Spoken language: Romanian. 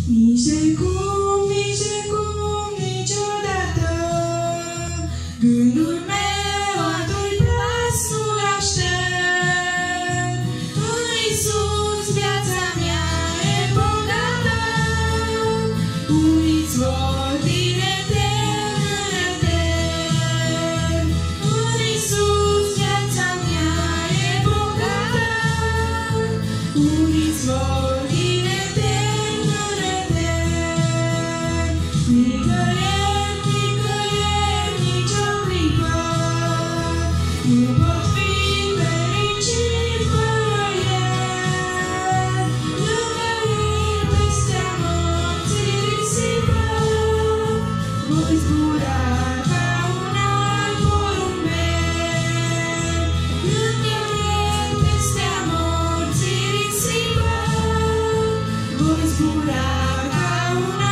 Nici de cum, niciodată, gândul meu atunci plas nu-l aștept. În Iisus viața mea e bogată, un izvor din etern în etern. În Iisus viața mea e bogată, un izvor din etern în etern. Nicăieri, nicăieri, nicio clipă nu pot fi fericit fără El. Lângă El, peste-a morții risipă, voi zbura ca un alt porumbel. Lângă El, peste-a morții risipă, voi zbura ca un